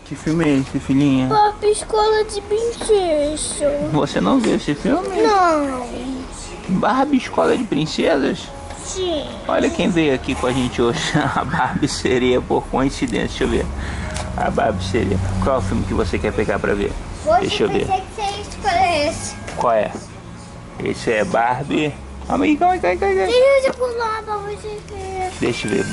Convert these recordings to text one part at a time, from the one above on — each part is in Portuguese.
Que filme é esse, filhinha? Barbie Escola de Princesa. Você não viu esse filme? Não. Barbie Escola de Princesas? Sim. Olha quem veio aqui com a gente hoje. A Barbie Sereia, por coincidência. Deixa eu ver. A Barbie Sereia. Qual é o filme que você quer pegar pra ver? Deixa eu ver. Você que você escolhe esse. Qual é? Esse é Barbie. Calma aí, calma aí. Deixa eu pular pra você ver. Deixa eu ver.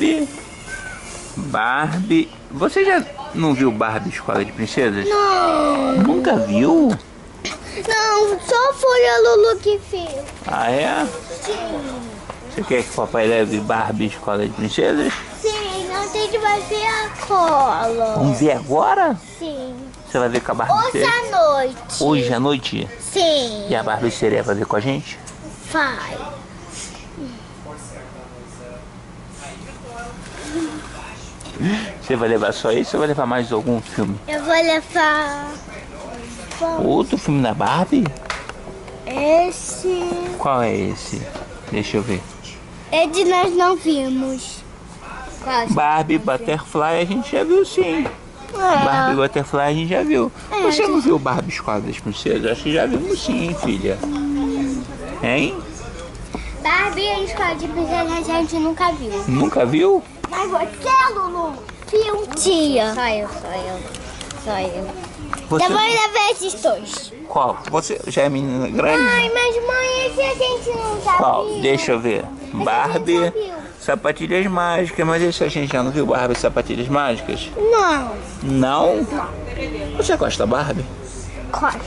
Barbie. Você já não viu Barbie Escola de Princesas? Não. Nunca viu? Não, só foi a Lulu que fez. Ah, é? Sim. Você quer que o papai leve Barbie Escola de Princesas? Sim, a gente vai ver a cola. Vamos ver agora? Sim. Você vai ver com a Barbie Hoje Sereia? à noite. Hoje à noite? Sim. E a Barbie Sereia vai ver com a gente? Vai. Você vai levar só isso ou vai levar mais algum filme? Eu vou levar Outro filme da Barbie? esse. Qual é esse? Deixa eu ver. Esse nós não vimos. Quase. Barbie Butterfly a gente já viu, sim. Barbie Butterfly a gente já viu. Você não viu Barbie Escola das Princesas? Acho que já vimos sim, filha. Hein? Barbie e a Escola de Princesa a gente nunca viu. Nunca viu? Mas você, Lulu, viu? Tia. Só eu. Você... Eu vou levar esses dois. Qual? Você já é menina grande? Ai, mas mãe, esse a gente não já Qual? viu. Deixa eu ver. Barbie já viu. Sapatilhas Mágicas. Mas esse a gente já não viu Barbie Sapatilhas Mágicas? Não. Não? Você gosta da Barbie? Quase.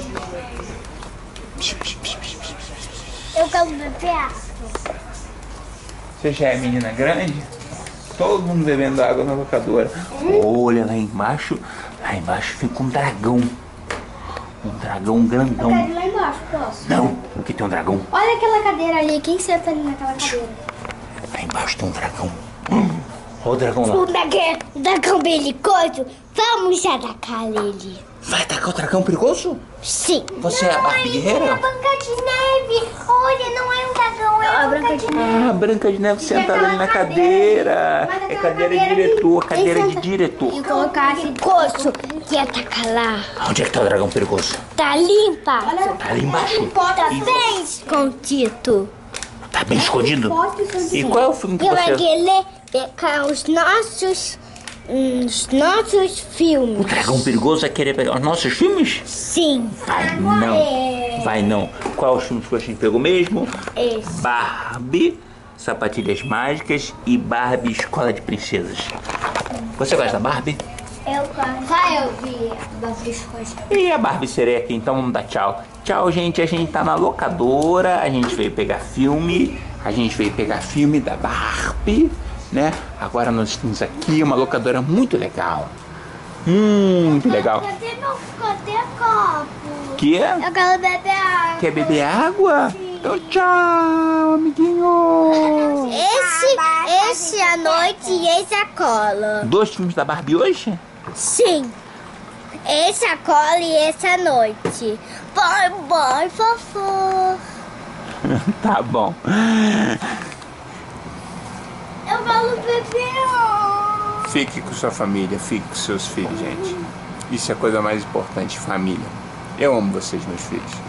Eu quero beber. Você já é menina grande? Todo mundo bebendo água na locadora. Olha lá embaixo. Lá embaixo fica um dragão. Um dragão grandão. Eu quero ir lá embaixo, posso? Não, porque tem um dragão. Olha aquela cadeira ali. Quem senta ali naquela cadeira? Lá embaixo tem um dragão. Olha o dragão lá. O dragão belicoso. Vamos atacar ele. Vai atacar o dragão perigoso? Sim. Você é a Barbie guerreira? É a Branca de Neve. Olha, não é um dragão, é a Branca de Neve. Ah, Branca de Neve sentada ali na cadeira. É cadeira de diretor, cadeira de diretor. E colocar esse coço que ataca lá. Onde é que tá o dragão perigoso? Tá limpa. Tá ali embaixo. Tá bem escondido. Tá bem escondido? E qual é o filme que Eu vou você... querer pegar os nossos O filmes. dragão perigoso vai querer pegar os nossos filmes? Sim. Vai não. Vai não. Qual os filmes que a gente pegou mesmo? Esse. Barbie, Sapatilhas Mágicas e Barbie Escola de Princesas. Você gosta da Barbie? Eu gosto. Vai ouvir das coisas. E a Barbie Sereia aqui, então vamos dar tchau. Tchau, gente. A gente tá na locadora, a gente veio pegar filme. A gente veio pegar filme da Barbie, né? Agora nós estamos aqui, uma locadora muito legal. Muito legal. Cadê meu copo? Que é? Eu quero beber água. Quer beber água? Então tchau, amiguinho. Esse à noite e esse a cola. 2 filmes da Barbie hoje? Sim. Esse a cola e esse à noite. Bye, fofo. Tá bom. Eu quero beber. Fique com sua família, fique com seus filhos, gente. Isso é a coisa mais importante, família. Eu amo vocês, meus filhos.